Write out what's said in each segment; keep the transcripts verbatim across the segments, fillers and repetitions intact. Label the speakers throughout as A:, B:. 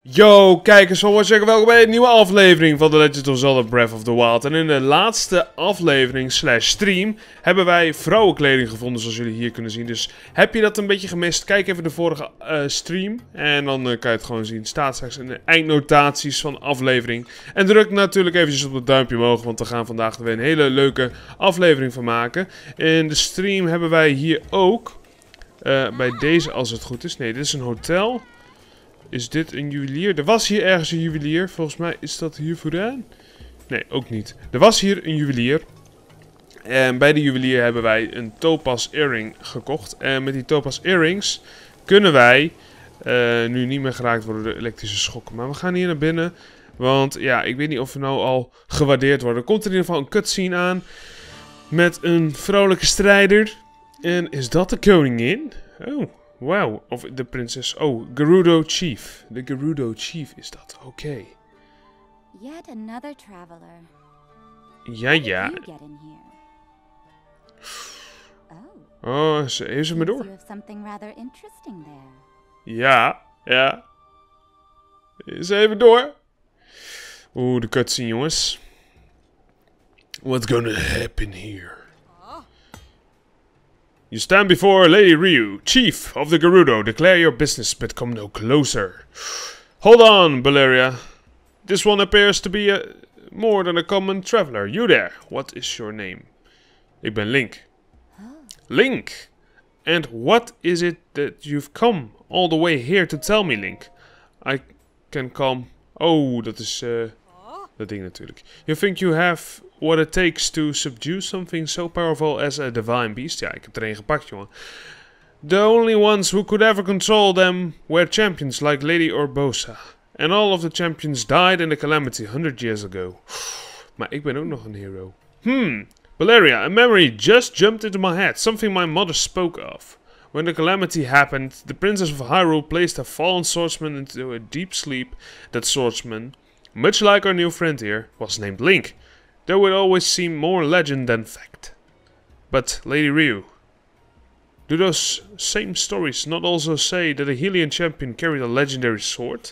A: Yo, kijkers van Watch, welkom bij een nieuwe aflevering van The Legend of Zelda Breath of the Wild. En in de laatste aflevering slash stream hebben wij vrouwenkleding gevonden, zoals jullie hier kunnen zien. Dus heb je dat een beetje gemist, kijk even de vorige uh, stream en dan uh, kan je het gewoon zien. Staat straks in de eindnotaties van de aflevering. En druk natuurlijk eventjes op het duimpje omhoog, want we gaan vandaag er weer een hele leuke aflevering van maken. In de stream hebben wij hier ook, uh, bij deze als het goed is, nee, dit is een hotel. Is dit een juwelier? Er was hier ergens een juwelier. Volgens mij is dat hier vooraan. Nee, ook niet. Er was hier een juwelier. En bij de juwelier hebben wij een topaz earring gekocht. En met die topaz earrings kunnen wij uh, nu niet meer geraakt worden door elektrische schokken. Maar we gaan hier naar binnen. Want ja, ik weet niet of we nou al gewaardeerd worden. Er komt er in ieder geval een cutscene aan. Met een vrouwelijke strijder. En is dat de koningin? Oh. Wauw, of de prinses. Oh, Gerudo Chief. De Gerudo Chief is dat. Oké. Okay.
B: Yet another traveler.
A: Ja, ja. Oh, oh ze heeft ze me door. Ja, ja. Ze even door. Oeh, de cutscene, jongens. What's gonna happen here? You stand before Lady Ryu, Chief of the Gerudo. Declare your business, but come no closer. Hold on, Valeria. This one appears to be a, more than a common traveler. You there, what is your name? Ik ben Link. Link! And what is it that you've come all the way here to tell me, Link? I can come... Oh, dat is... Uh, dat ding natuurlijk. You think you have... what it takes to subdue something so powerful as a divine beast? Ja, ik heb er een gepakt, jongen. The only ones who could ever control them were champions like Lady Urbosa. And all of the champions died in the calamity hundred years ago. Maar ik ben ook nog een hero. Hmm, Valeria, a memory just jumped into my head. Something my mother spoke of. When the calamity happened, the princess of Hyrule placed a fallen swordsman into a deep sleep. That swordsman, much like our new friend here, was named Link. Though it always seemed more legend than fact. But, Lady Ryu, do those same stories not also say that a Hylian champion carried a legendary sword?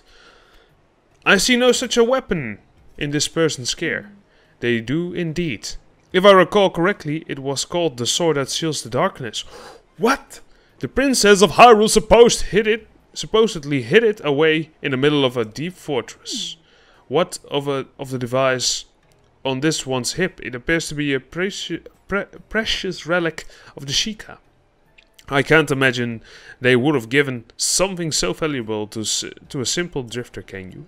A: I see no such a weapon in this person's care. They do indeed. If I recall correctly, it was called the sword that seals the darkness. What? The princess of Hyrule supposed hid it, supposedly hid it away in the middle of a deep fortress. What of a of the device on this one's hip? It appears to be a precious, pre precious relic of the Sheikah. I can't imagine they would have given something so valuable to to a simple drifter, can you?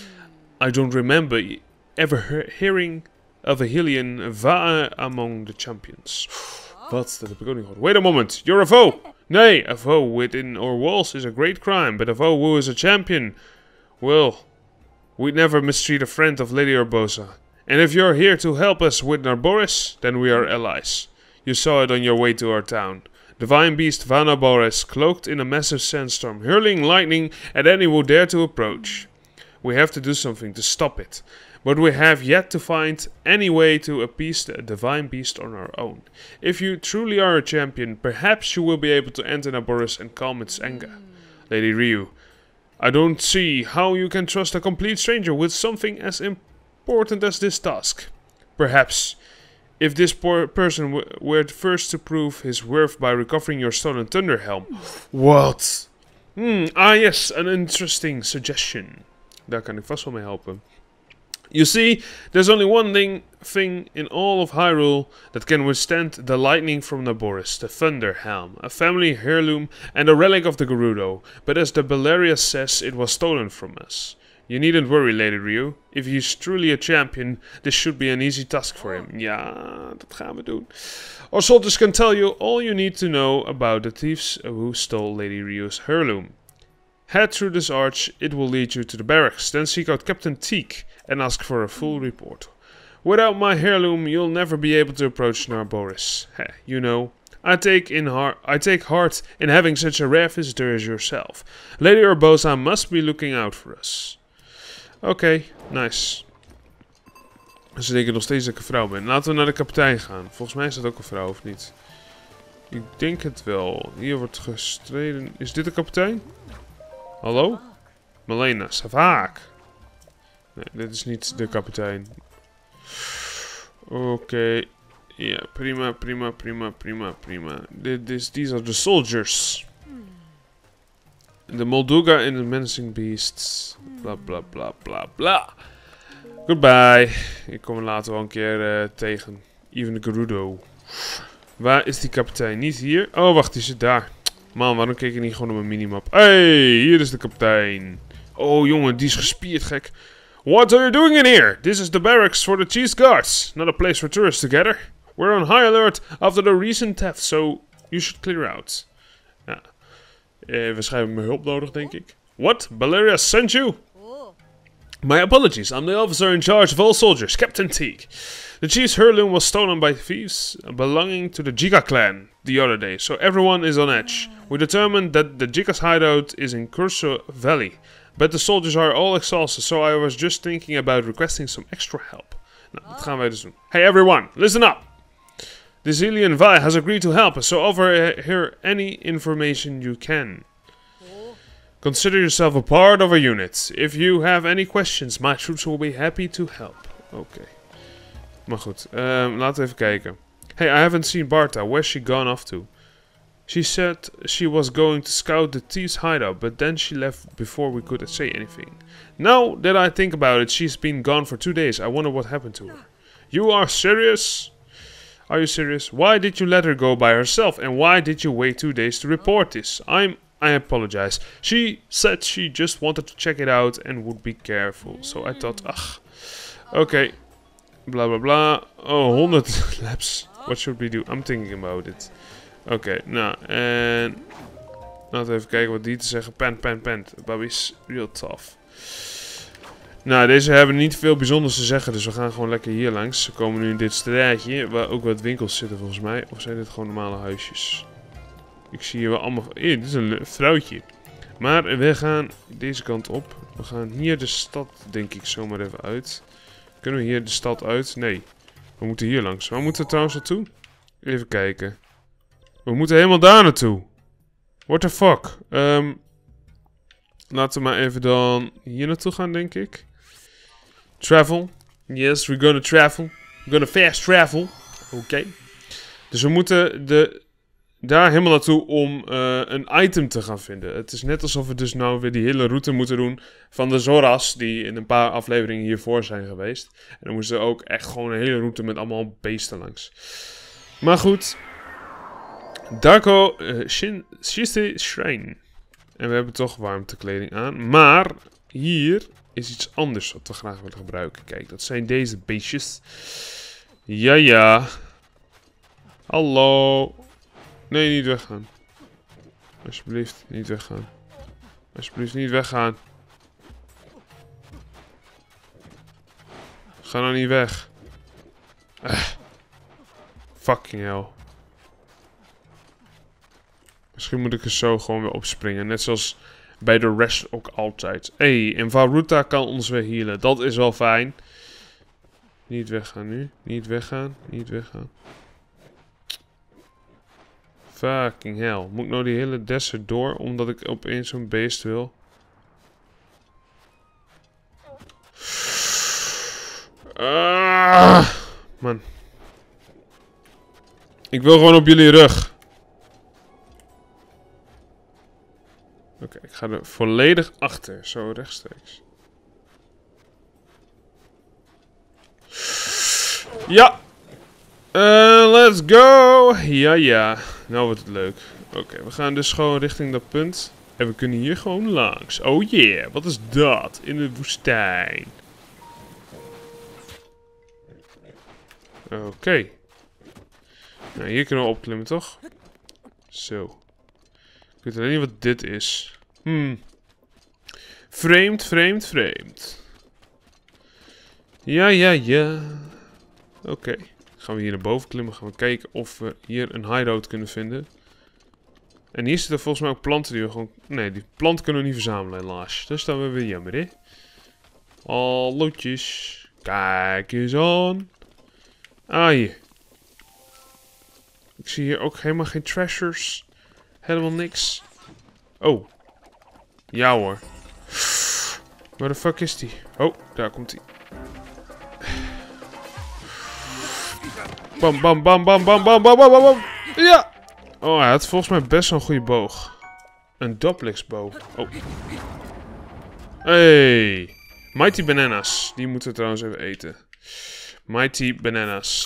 A: I don't remember ever he hearing of a Hylian Va'a among the champions. Wat? Dat heb ik ook niet gehoord. Wait a moment, you're a foe! Nay, a foe within our walls is a great crime, but a foe who is a champion, well, we'd never mistreat a friend of Lady Urbosa. And if you're here to help us with Narboris, then we are allies. You saw it on your way to our town. Divine beast Vanaboris, cloaked in a massive sandstorm, hurling lightning at any who dare to approach. We have to do something to stop it. But we have yet to find any way to appease the divine beast on our own. If you truly are a champion, perhaps you will be able to enter Narboris and calm its anger. Lady Ryu, I don't see how you can trust a complete stranger with something as important important as this task. Perhaps, if this poor person w were first to prove his worth by recovering your stolen Thunder Helm. What? Hmm, ah yes, an interesting suggestion. Daar kan ik vast wel mee helpen. You see, there's only one thing, thing in all of Hyrule that can withstand the lightning from Narboris, the Thunder Helm, a family heirloom and a relic of the Gerudo. But as the Valeria says, it was stolen from us. You needn't worry, Lady Ryu. If he's truly a champion, this should be an easy task for him. Ja, dat gaan we doen. Our soldiers can tell you all you need to know about the thieves who stole Lady Ryu's heirloom. Head through this arch, it will lead you to the barracks. Then seek out Captain Teak and ask for a full report. Without my heirloom, you'll never be able to approach Narboris. Heh, you know, I take in heart, I take heart in having such a rare visitor as yourself. Lady Urbosa must be looking out for us. Oké, okay, nice. Ze denken nog steeds dat ik een vrouw ben. Laten we naar de kapitein gaan. Volgens mij is dat ook een vrouw, of niet? Ik denk het wel. Hier wordt gestreden. Is dit de kapitein? Hallo? Malena, Savaak. Nee, dit is niet de kapitein. Oké. Okay. Ja, prima, prima, prima, prima, prima. Dit is, these are the soldiers. De Molduga en de Menacing Beasts. Bla bla bla bla bla. Goodbye. Ik kom er later wel een keer uh, tegen. Even de Gerudo. Waar is die kapitein? Niet hier? Oh, wacht, die zit daar. Man, waarom keek ik niet gewoon op mijn minimap? Hey, hier is de kapitein. Oh, jongen, die is gespierd, gek. What are you doing in here? This is the barracks for the Chief's Guards. Not a place for tourists to gather. We're on high alert after the recent theft, so you should clear out. Ja. Eh, waarschijnlijk mijn hulp nodig, denk ik. What? Valeria sent you? My apologies, I'm the officer in charge of all soldiers, Captain Teague. The chief's heirloom was stolen by thieves belonging to the Jika clan the other day, so everyone is on edge. We determined that the Jika's hideout is in Curso Valley, but the soldiers are all exhausted, so I was just thinking about requesting some extra help. Nou, dat gaan wij dus doen. Hey everyone, listen up! The Zillion Vi has agreed to help us, so offer her any information you can. Consider yourself a part of a unit. If you have any questions, my troops will be happy to help. Oké. Okay. Maar goed, um, laten we even kijken. Hey, I haven't seen Barta. Where's she gone off to? She said she was going to scout the thieves' hideout, but then she left before we could say anything. Now that I think about it, she's been gone for two days. I wonder what happened to her. You are serious? Are you serious? Why did you let her go by herself? And why did you wait two days to report this? I'm... I apologize. She said she just wanted to check it out and would be careful. So I thought, ugh. Okay. Blah, blah, blah. Oh, one hundred laps. What should we do? I'm thinking about it. Oké, okay, nou, en... Laten we even kijken wat die te zeggen. Pen, pen, pen. Baby's real tough. Nou, deze hebben niet veel bijzonders te zeggen, dus we gaan gewoon lekker hier langs. We komen nu in dit straatje, waar ook wat winkels zitten volgens mij. Of zijn dit gewoon normale huisjes? Ik zie hier wel allemaal... Eh, dit is een vrouwtje. Maar we gaan deze kant op. We gaan hier de stad, denk ik, zomaar even uit. Kunnen we hier de stad uit? Nee. We moeten hier langs. Waar moeten we trouwens naartoe? Even kijken. We moeten helemaal daar naartoe. What the fuck? Um, laten we maar even dan hier naartoe gaan, denk ik. Travel. Yes, we're gonna travel. We're gonna fast travel. Oké. Okay. Dus we moeten de... daar helemaal naartoe om uh, een item te gaan vinden. Het is net alsof we dus nou weer die hele route moeten doen van de Zoras, die in een paar afleveringen hiervoor zijn geweest. En dan moesten we ook echt gewoon een hele route met allemaal beesten langs. Maar goed. Darko uh, Shin Shiste Shrine. En we hebben toch warmtekleding aan. Maar hier is iets anders wat we graag willen gebruiken. Kijk, dat zijn deze beestjes. Ja, ja. Hallo. Nee, niet weggaan. Alsjeblieft, niet weggaan. Alsjeblieft, niet weggaan. Ga nou niet weg. Uh. Fucking hell. Misschien moet ik er zo gewoon weer opspringen. Net zoals bij de rest ook altijd. Hé, hey, en Varuta kan ons weer healen. Dat is wel fijn. Niet weggaan nu. Niet weggaan. Niet weggaan. Fucking hell. Moet ik nou die hele desert door, omdat ik opeens zo'n beest wil? Ah, man. Ik wil gewoon op jullie rug. Oké, okay, ik ga er volledig achter. Zo rechtstreeks. Ja. Uh, let's go. Ja, ja. Nou wordt het leuk. Oké, okay, we gaan dus gewoon richting dat punt. En we kunnen hier gewoon langs. Oh yeah, wat is dat? In de woestijn. Oké. Okay. Nou, hier kunnen we opklimmen, toch? Zo. Ik weet alleen niet wat dit is. Hmm. Vreemd, vreemd, vreemd. Ja, ja, ja. Oké. Okay. Gaan we hier naar boven klimmen. Gaan we kijken of we hier een hideout kunnen vinden. En hier zitten volgens mij ook planten die we gewoon... Nee, die planten kunnen we niet verzamelen helaas. Dus dat is weer jammer, hè. Hallootjes. Kijk eens aan. Ah, hier. Ik zie hier ook helemaal geen treasures. Helemaal niks. Oh. Ja hoor. Waar de fuck is die? Oh, daar komt hij. Bam, bam, bam, bam, bam, bam, bam, bam, bam. Ja! Oh, hij had volgens mij best wel een goede boog. Een Dopplex-boog. Oh. Hey! Mighty Bananas. Die moeten we trouwens even eten. Mighty Bananas.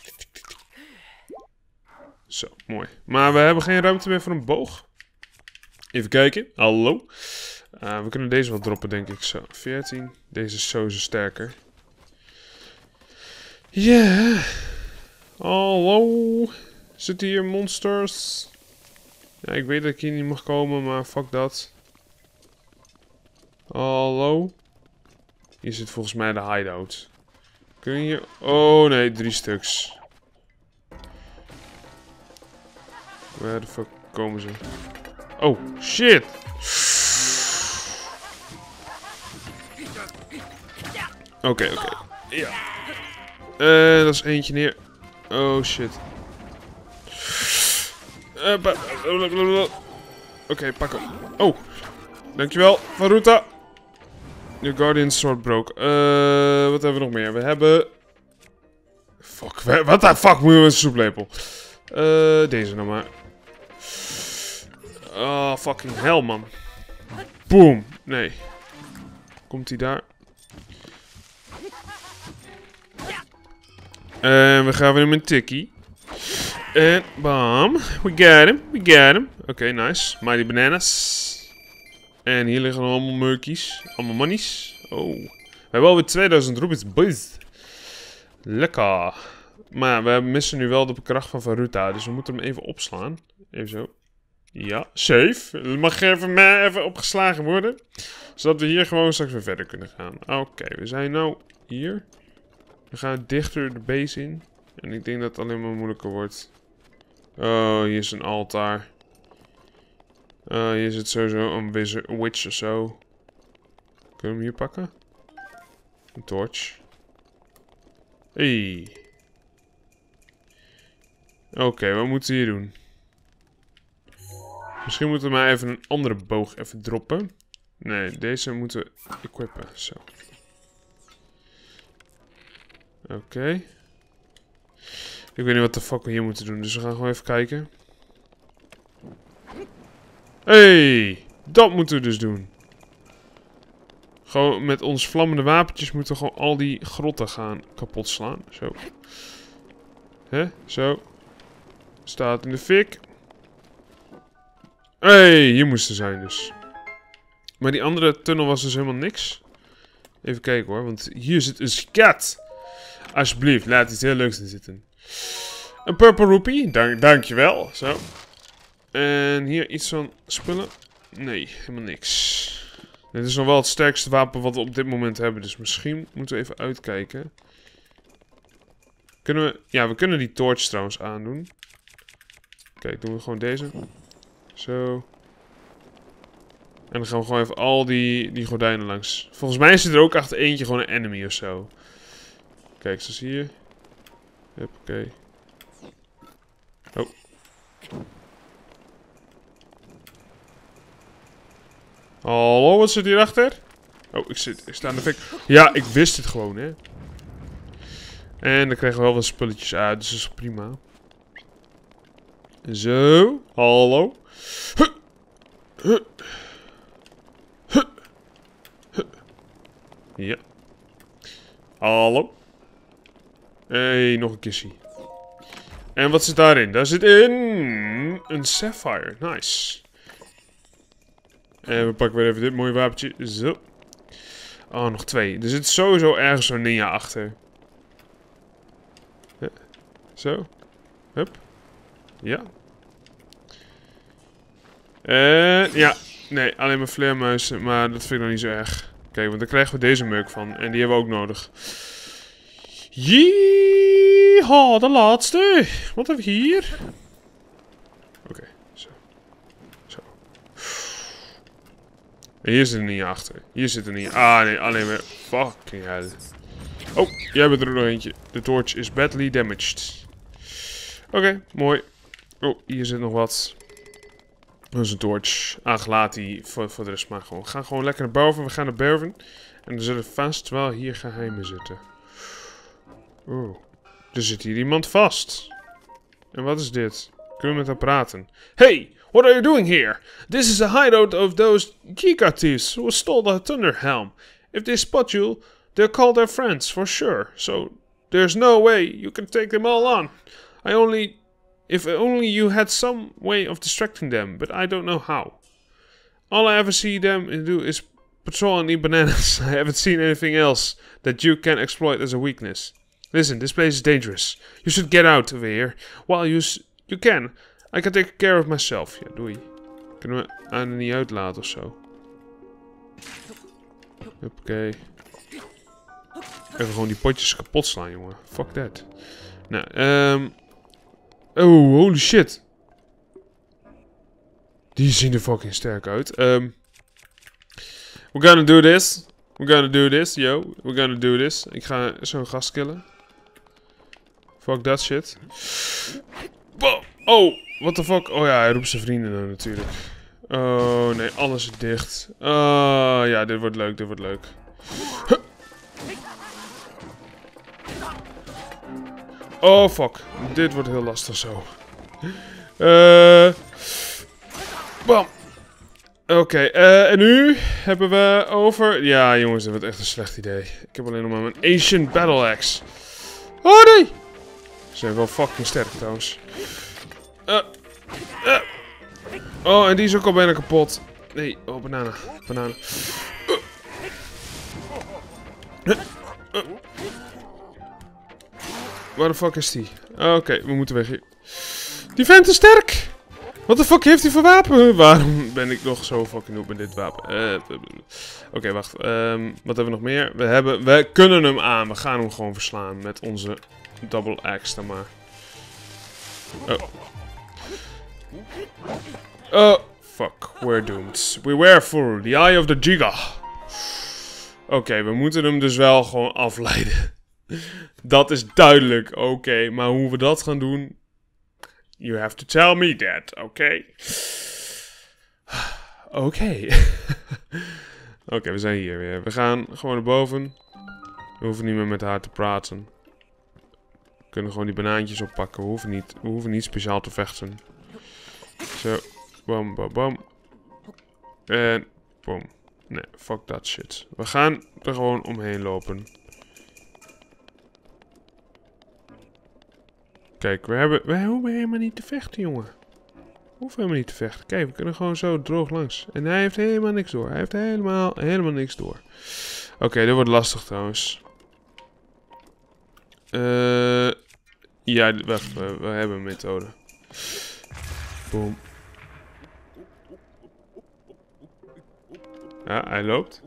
A: Zo, mooi. Maar we hebben geen ruimte meer voor een boog. Even kijken. Hallo. Uh, we kunnen deze wel droppen, denk ik. Zo, veertien. Deze is sowieso sterker. Ja. Yeah. Hallo. Zitten hier monsters? Ja, ik weet dat ik hier niet mag komen, maar fuck dat. Hallo. Hier zit volgens mij de hideout. Kun je hier... Oh nee, drie stuks. Waar de fuck komen ze? Oh, shit! Oké, okay, oké. Okay. Ja. Uh, dat is eentje neer. Oh, shit. Uh, Oké, okay, pak hem. Oh. Dankjewel, Varuta. Your Guardian Sword broke. Uh, wat hebben we nog meer? We hebben... Fuck, wat de fuck moet je met een soeplepel? Uh, deze nog maar. Oh, fucking hell, man. Boom. Nee. Komt hij daar? En we gaan weer met een tikkie. En bam. We got him. We got him. Oké, okay, nice. Mighty Bananas. En hier liggen nog allemaal murkies. Allemaal monies. Oh. We hebben alweer tweeduizend roepies. Boys. Lekker. Maar we missen nu wel de kracht van Varuta. Dus we moeten hem even opslaan. Even zo. Ja, safe. Mag even, mij even opgeslagen worden. Zodat we hier gewoon straks weer verder kunnen gaan. Oké, okay, we zijn nou hier. We gaan dichter de base in. En ik denk dat het alleen maar moeilijker wordt. Oh, hier is een altaar. Uh, hier zit sowieso een wizard, een witch of zo. Kunnen we hem hier pakken? Een torch. Hey. Oké, okay, wat moeten we hier doen? Misschien moeten we maar even een andere boog even droppen. Nee, deze moeten we equippen. Zo. Oké. Okay. Ik weet niet wat de fuck we hier moeten doen, dus we gaan gewoon even kijken. Hey, dat moeten we dus doen. Gewoon met ons vlammende wapentjes moeten we gewoon al die grotten gaan kapot slaan. Zo. Hè, zo. Staat in de fik. Hey, hier moesten zijn dus. Maar die andere tunnel was dus helemaal niks. Even kijken hoor, want hier zit een skat. Alsjeblieft, laat iets heel leuks in zitten. Een purple rupee, dank, dankjewel. Zo. En hier iets van spullen. Nee, helemaal niks. Dit is nog wel het sterkste wapen wat we op dit moment hebben. Dus misschien moeten we even uitkijken. Kunnen we... Ja, we kunnen die torch trouwens aandoen. Kijk, doen we gewoon deze. Zo. En dan gaan we gewoon even al die, die gordijnen langs. Volgens mij zit er ook achter eentje gewoon een enemy of zo. Kijk, zoals hier. Hup, oké. Okay. Oh. Hallo, wat zit hierachter? Oh, ik, zit, ik sta in de fik. Ja, ik wist het gewoon, hè. En dan krijgen we wel wat spulletjes uit, dus dat is prima. Zo, hallo. Huh. Huh. Huh. Huh. Ja. Hallo. Hey, nog een kissie. En wat zit daarin? Daar zit in een sapphire. Nice. En we pakken weer even dit mooie wapentje. Zo. Oh, nog twee. Er zit sowieso ergens zo'n ninja achter. Ja. Zo. Hup. Ja. En ja. Nee, alleen maar vleermuizen. Maar dat vind ik nog niet zo erg. Kijk, want daar krijgen we deze meuk van. En die hebben we ook nodig. Yeehaw, de laatste. Wat hebben we hier? Oké, okay, zo. Zo. En hier zit er niet achter. Hier zit er niet. Ah, nee, alleen maar. Fucking hell. Oh, jij bent er nog eentje. De torch is badly damaged. Oké, okay, mooi. Oh, hier zit nog wat. Dat is een torch. Ach, laat die voor, voor de rest maar gewoon. We gaan gewoon lekker naar boven. We gaan naar boven. En er zullen vast wel hier geheimen zitten. Oeh. Er zit hier iemand vast. En wat is dit? Kunnen we met hem praten? Hey! What are you doing here? This is a hideout of those Giga thieves who stole the Thunderhelm. If they spot you, they'll call their friends for sure. So there's no way you can take them all on. I only... If only you had some way of distracting them, but I don't know how. All I ever see them do is patrol and eat bananas. I haven't seen anything else that you can exploit as a weakness. Listen, this place is dangerous. You should get out of here while you, you can. I can take care of myself. Ja, doei. Kunnen we aan niet uitlaten of zo? Oké. Even gewoon die potjes kapot slaan, jongen. Fuck that. Nou, ehm... Um, oh, holy shit. Die zien er fucking sterk uit. Um, we're gonna do this. We're gonna do this, yo. We're gonna do this. Ik ga zo'n gast killen. Fuck that shit. Oh, what the fuck. Oh ja, hij roept zijn vrienden nou natuurlijk. Oh nee, alles is dicht. Oh ja, dit wordt leuk, dit wordt leuk. Oh fuck, dit wordt heel lastig zo. Uh, bam. Oké, okay, uh, en nu hebben we over... Ja jongens, dit wordt echt een slecht idee. Ik heb alleen nog maar mijn Ancient Battle Axe. Oh nee! Ze zijn wel fucking sterk trouwens. Uh, uh. Oh, en die is ook al bijna kapot. Nee, oh, banana. Banana. Uh. Uh. Uh. Waar de fuck is die? Oké, okay, we moeten weg hier. Die vent is sterk! Wat de fuck heeft hij voor wapen? Waarom ben ik nog zo fucking noob met dit wapen? Uh, Oké, okay, wacht. Um, wat hebben we nog meer? We, hebben, we kunnen hem aan. We gaan hem gewoon verslaan met onze double axe dan maar. Oh. Oh, fuck. We're doomed. We were for the eye of the Giga. Oké, okay, we moeten hem dus wel gewoon afleiden. Dat is duidelijk. Oké, okay, maar hoe we dat gaan doen... You have to tell me that, oké? Okay? Oké. Okay. Oké, okay, we zijn hier weer. We gaan gewoon naar boven. We hoeven niet meer met haar te praten. We kunnen gewoon die banaantjes oppakken. We hoeven niet, we hoeven niet speciaal te vechten. Zo. Bam, bam, bam. En... Boom. Nee, fuck that shit. We gaan er gewoon omheen lopen. Kijk, we hebben... We hoeven helemaal niet te vechten, jongen. We hoeven helemaal niet te vechten. Kijk, we kunnen gewoon zo droog langs. En hij heeft helemaal niks door. Hij heeft helemaal, helemaal niks door. Oké, okay, dit wordt lastig trouwens. Uh, ja, wacht. We, we hebben een methode. Boom. Ja, hij loopt.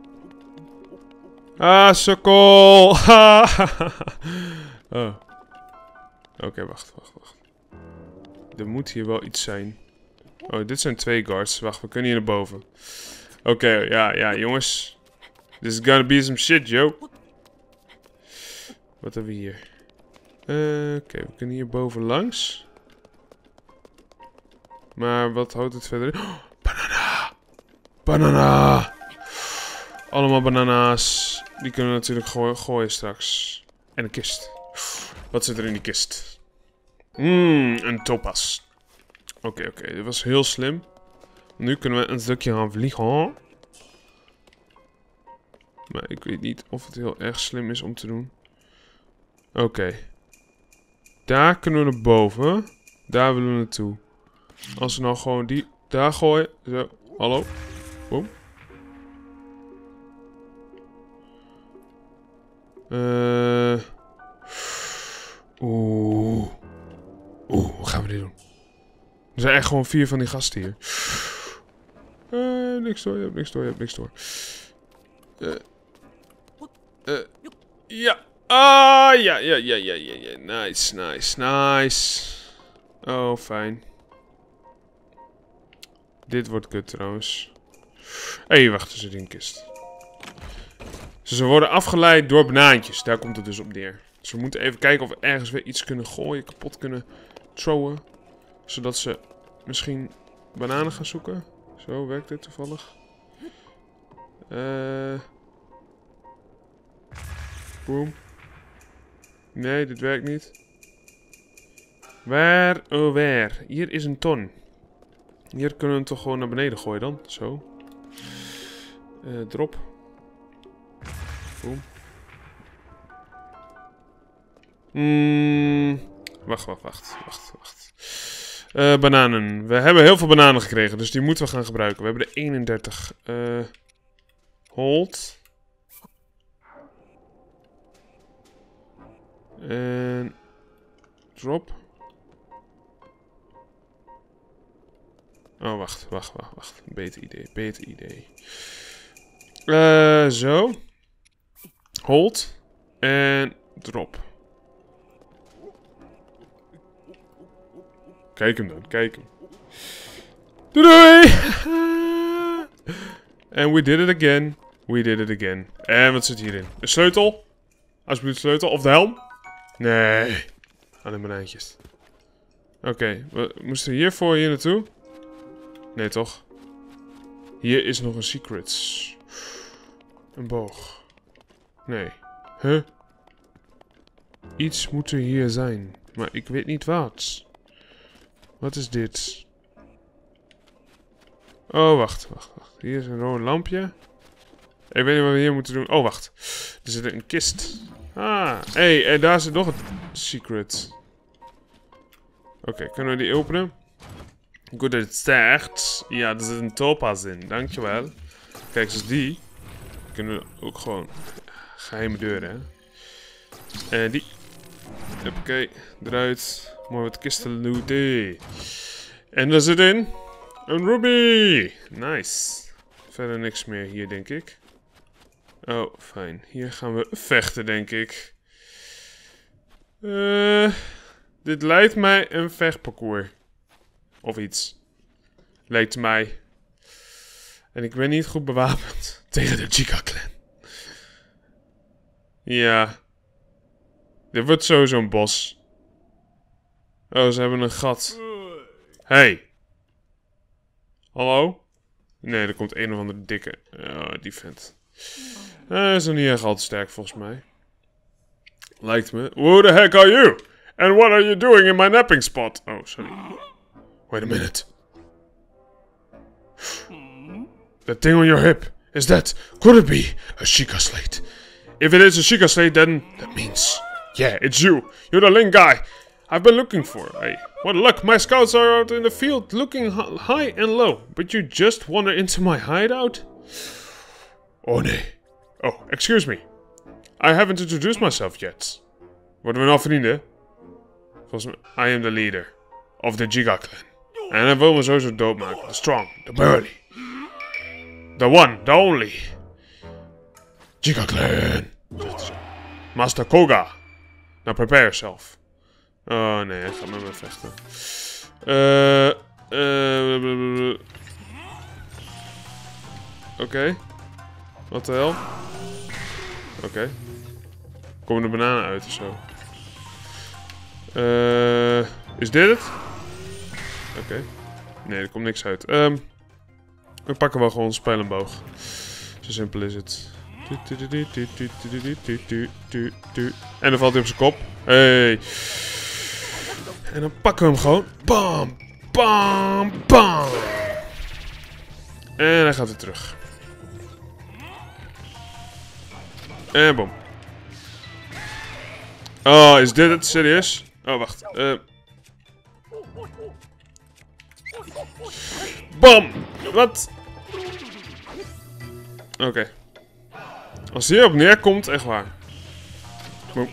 A: Ah, sukkel! Oh. Oké, okay, wacht, wacht, wacht. Er moet hier wel iets zijn. Oh, dit zijn twee guards. Wacht, we kunnen hier naar boven. Oké, okay, ja, ja, jongens. This is gonna be some shit, yo. Wat hebben we hier? Uh, Oké, okay, we kunnen hier boven langs. Maar wat houdt het verder in? Oh, banana! Banana! Allemaal banana's. Die kunnen we natuurlijk gooi gooien straks. En een kist. Wat zit er in die kist? Mmm, een topaz. Oké, okay, oké. Okay. Dit was heel slim. Nu kunnen we een stukje gaan vliegen. Maar ik weet niet of het heel erg slim is om te doen. Oké. Okay. Daar kunnen we naar boven. Daar willen we naartoe. Als we nou gewoon die daar gooien. Zo. Hallo. Boom. Eh... Uh, Oeh. Oeh, hoe gaan we dit doen? Er zijn echt gewoon vier van die gasten hier. Uh, niks door, je hebt niks door, je hebt niks door. Uh, uh, ja. Ah, ja, ja, ja, ja, ja, ja. Nice, nice, nice. Oh, fijn. Dit wordt kut trouwens. Hé, hey, wacht, er zit in een kist. Ze worden afgeleid door banaantjes. Daar komt het dus op neer. Dus we moeten even kijken of we ergens weer iets kunnen gooien, kapot kunnen throwen. Zodat ze misschien bananen gaan zoeken. Zo werkt dit toevallig. Eh... Boom. Nee, dit werkt niet. Waar, oh waar. Hier is een ton. Hier kunnen we hem toch gewoon naar beneden gooien dan. Zo. Uh, drop. Boom. Mm, wacht, wacht, wacht. Wacht, wacht. Uh, bananen. We hebben heel veel bananen gekregen, dus die moeten we gaan gebruiken. We hebben er eenendertig. Uh, hold. En drop. Oh, wacht, wacht, wacht, wacht. Beter idee, beter idee. Uh, zo. Hold. En drop. Kijk hem dan, kijk hem. Doei doei! And we did it again. We did it again. En wat zit hierin? Een sleutel? Alsjeblieft sleutel. Of de helm? Nee. Alleen banaantjes. Oké, okay, we moesten hiervoor hier naartoe. Nee, toch? Hier is nog een secret. Een boog. Nee. Huh? Iets moet er hier zijn. Maar ik weet niet wat. Wat is dit? Oh, wacht, wacht, wacht. Hier is een rood lampje. Ik weet niet wat we hier moeten doen. Oh, wacht. Er zit een kist. Ah, hé, hey, en daar zit nog een secret. Oké, okay, kunnen we die openen? Goed dat het start. Ja, er zit een topaz in. Dankjewel. Kijk, zoals die. Kunnen we ook gewoon... Geheime deuren, hè. En die. Oké, eruit. Mooi wat kisten looten. En daar zit in... Een ruby. Nice. Verder niks meer hier, denk ik. Oh, fijn. Hier gaan we vechten, denk ik. Uh, dit lijkt mij een vechtparcours. Of iets. Lijkt mij. En ik ben niet goed bewapend tegen de Giga-clan. Ja. Dit wordt sowieso een bos. Oh, ze hebben een gat. Hey. Hallo? Nee, er komt een of andere dikke. Oh, die vent. Hij is nog niet echt al te sterk, volgens mij. Lijkt me. Who the heck are you? And what are you doing in my napping spot? Oh, sorry. Wait a minute. That thing on your hip. Is that... Could it be a Sheikah slate? If it is a Sheikah slate, then... That means... Yeah, it's you. You're the Link guy I've been looking for. Hey, what luck. My scouts are out in the field looking high and low. But you just wander into my hideout? Oh, nee. Oh, excuse me. I haven't introduced myself yet. Worden we nou vrienden? Volgens mij, I am the leader of the Giga-clan. En hij wil me sowieso doodmaken. The strong, the burly. The one, the only. Giga-clan. Master Koga. Now prepare yourself. Oh nee, hij gaat met me vechten. Uh, uh, Oké. Okay. Wat de hel? Oké. Okay. Komen de bananen uit of zo? Uh, is dit het? Oké. Okay. Nee, er komt niks uit. Um, we pakken wel gewoon een spijlenboog. Zo simpel is het. En dan valt hij op zijn kop. Hey. En dan pakken we hem gewoon. Bam! Bam! Bam! En hij gaat weer terug. En bom. Oh, is dit het? Serieus? Oh, wacht. Uh. Bam! Wat? Oké. Okay. Als hij hierop neerkomt, echt waar. Boom.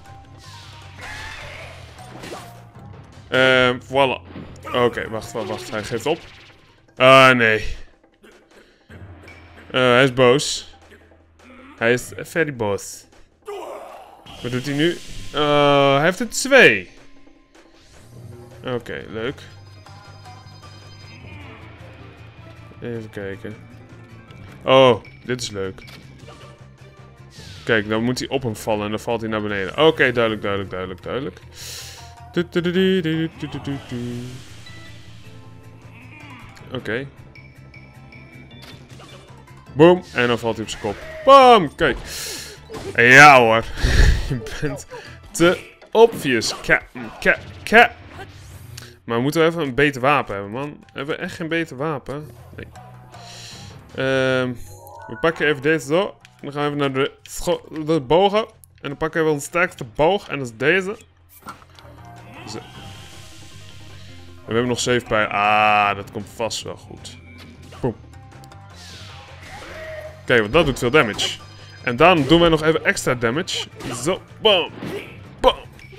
A: Uh, voilà. Oké, okay, wacht, wacht, wacht. Hij geeft op. Ah, nee. Uh, hij is boos. Hij is very boos. Wat doet hij nu? Uh, hij heeft er twee. Oké, okay, leuk. Even kijken. Oh, dit is leuk. Kijk, dan moet hij op hem vallen en dan valt hij naar beneden. Oké, okay, duidelijk, duidelijk, duidelijk, duidelijk. Oké. Okay. Boom. En dan valt hij op zijn kop. Bam! Kijk. Ja hoor. Je bent te obvious. Captain, cap, cap. Maar we moeten even een beter wapen hebben, man. Hebben we echt geen beter wapen? Nee. Um, we pakken even deze door. Dan gaan we even naar de, de bogen. En dan pakken we onze sterkste boog. En dat is deze. Zo. En we hebben nog zeven pijlen. Ah, dat komt vast wel goed. Boom. Kijk, want dat doet veel damage. En dan doen wij nog even extra damage. Zo, bam. Bam.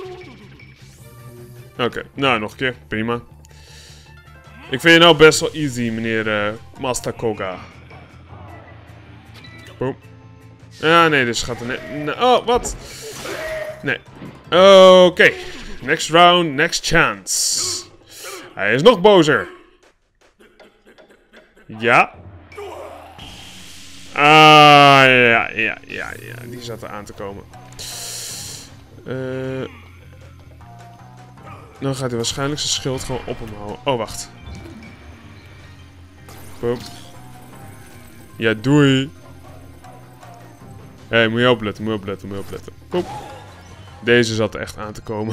A: Oké, okay. Nou, nog een keer. Prima. Ik vind je nou best wel easy, meneer uh, Master Koga. Boom. Ja, nee, dus gaat er net... Nee. Oh, wat? Nee. Oké. Okay. Next round, next chance. Hij is nog bozer. Ja. Ah, ja, ja, ja, ja. Die zat er aan te komen. Uh, dan gaat hij waarschijnlijk zijn schild gewoon op hem houden. Oh, wacht. Boom. Ja, doei. Hé, hey, moet je opletten, moet je opletten, moet je opletten. Boom. Deze zat er echt aan te komen.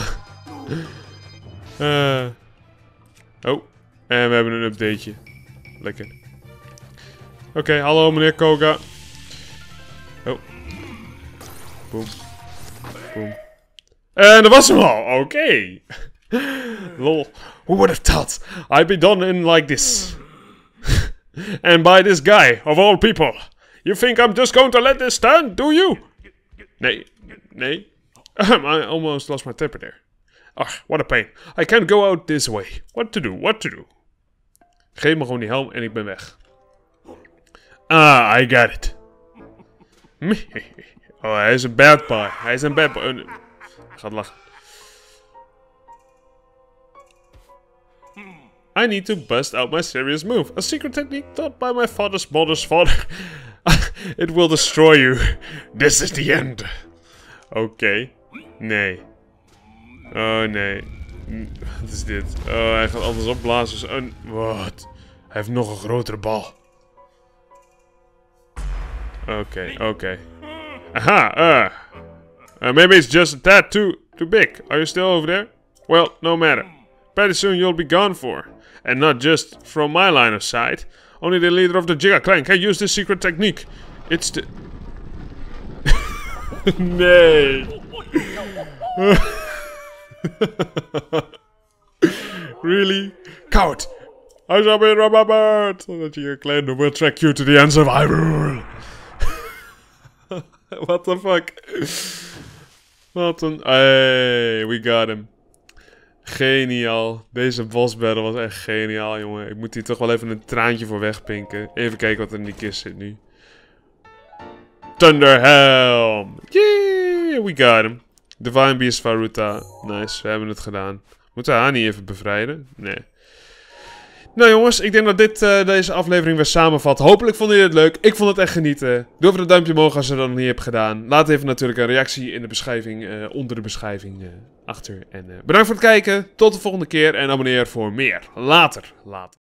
A: uh. Oh. En we hebben een updateje. Lekker. Oké, okay, hallo meneer Koga. Oh. Boom. Boom. En dat was hem al. Oké. Okay. Lol. Who would have thought I'd be done in like this? And by this guy, of all people. You think I'm just going to let this stand, do you? Nee. Nee. I almost lost my temper there. Ah, what a pain. I can't go out this way. What to do, what to do? Geef me gewoon die helm en ik ben weg. Ah, I got it. Oh, hij is een bad boy. Hij is een bad boy. Oh, gaat lachen. I need to bust out my serious move. A secret technique taught by my father's mother's father. It will destroy you. This is the end. Oké. Okay. Nee. Oh nee. Wat is dit? Oh, hij gaat alles opblazen. Oh, wat? Hij heeft nog een grotere bal. Oké, okay, oké. Okay. Aha, uh. uh. Maybe it's just a tad too, too big. Are you still over there? Well, no matter. Pretty soon you'll be gone for. And not just from my line of sight. Only the leader of the Giga Clan can use this secret technique. It's the... Nee. Really? Coward! I shall be remembered! So that Giga Clan will track you to the ends of Hyrule! What the fuck? Wat een... Hey, we got him. Geniaal. Deze boss battle was echt geniaal, jongen. Ik moet hier toch wel even een traantje voor wegpinken. Even kijken wat er in die kist zit nu. Thunderhelm! Yeah, we got him. Divine Beast Varuta. Nice, we hebben het gedaan. Moeten we haar niet even bevrijden? Nee. Nou jongens, ik denk dat dit uh, deze aflevering weer samenvat. Hopelijk vonden jullie het leuk. Ik vond het echt genieten. Doe even een duimpje omhoog als je dat nog niet hebt gedaan. Laat even natuurlijk een reactie in de beschrijving, uh, onder de beschrijving uh, achter. En uh, bedankt voor het kijken. Tot de volgende keer en abonneer voor meer. Later. Later.